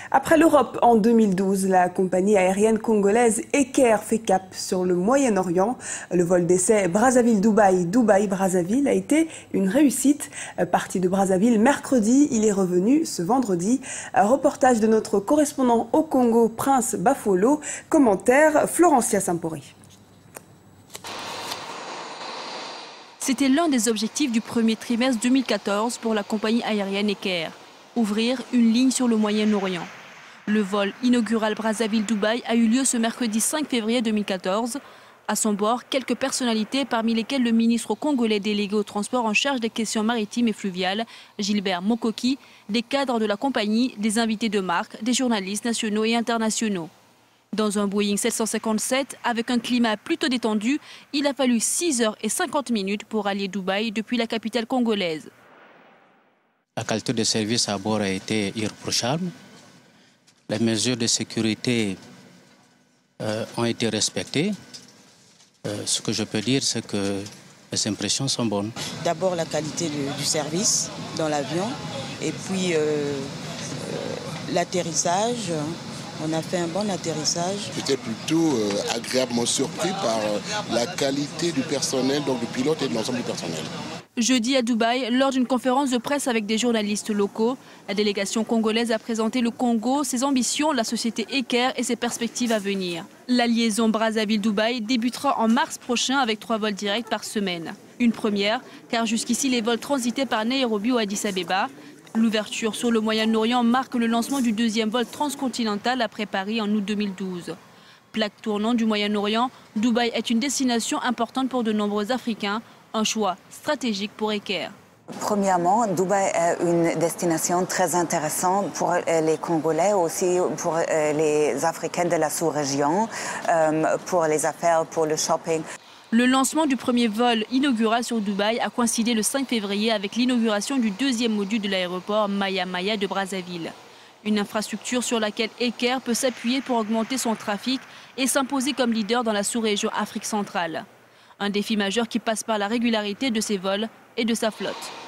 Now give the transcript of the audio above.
Après l'Europe en 2012, la compagnie aérienne congolaise Eker fait cap sur le Moyen-Orient. Le vol d'essai Brazzaville-Dubaï, Dubaï-Brazzaville a été une réussite. Parti de Brazzaville mercredi, il est revenu ce vendredi. Un reportage de notre correspondant au Congo, Prince Bafolo. Commentaire, Florencia Sampori. C'était l'un des objectifs du premier trimestre 2014 pour la compagnie aérienne Eker. Ouvrir une ligne sur le Moyen-Orient. Le vol inaugural Brazzaville-Dubaï a eu lieu ce mercredi 5 février 2014. À son bord, quelques personnalités, parmi lesquelles le ministre congolais délégué au transport en charge des questions maritimes et fluviales, Gilbert Mokoki, des cadres de la compagnie, des invités de marque, des journalistes nationaux et internationaux. Dans un Boeing 757, avec un climat plutôt détendu, il a fallu 6h50 pour allier Dubaï depuis la capitale congolaise. La qualité de service à bord a été irréprochable. Les mesures de sécurité ont été respectées. Ce que je peux dire, c'est que les impressions sont bonnes. D'abord la qualité du service dans l'avion et puis l'atterrissage. On a fait un bon atterrissage. J'étais plutôt agréablement surpris par la qualité du personnel, donc du pilote et de l'ensemble du personnel. Jeudi à Dubaï, lors d'une conférence de presse avec des journalistes locaux, la délégation congolaise a présenté le Congo, ses ambitions, la société Eker et ses perspectives à venir. La liaison Brazzaville-Dubaï débutera en mars prochain avec 3 vols directs par semaine. Une première, car jusqu'ici les vols transitaient par Nairobi ou Addis Abeba. L'ouverture sur le Moyen-Orient marque le lancement du deuxième vol transcontinental après Paris en août 2012. Plaque tournant du Moyen-Orient, Dubaï est une destination importante pour de nombreux Africains, un choix stratégique pour Eker. Premièrement, Dubaï est une destination très intéressante pour les Congolais, aussi pour les Africains de la sous-région, pour les affaires, pour le shopping. Le lancement du premier vol inaugural sur Dubaï a coïncidé le 5 février avec l'inauguration du deuxième module de l'aéroport Maya Maya de Brazzaville. Une infrastructure sur laquelle Eker peut s'appuyer pour augmenter son trafic et s'imposer comme leader dans la sous-région Afrique centrale. Un défi majeur qui passe par la régularité de ses vols et de sa flotte.